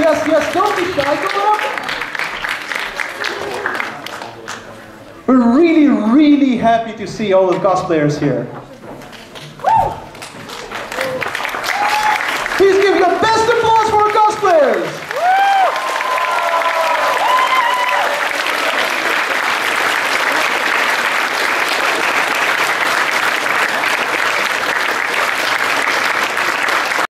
yes, don't be shy, come on up. We're really, really happy to see all the cosplayers here.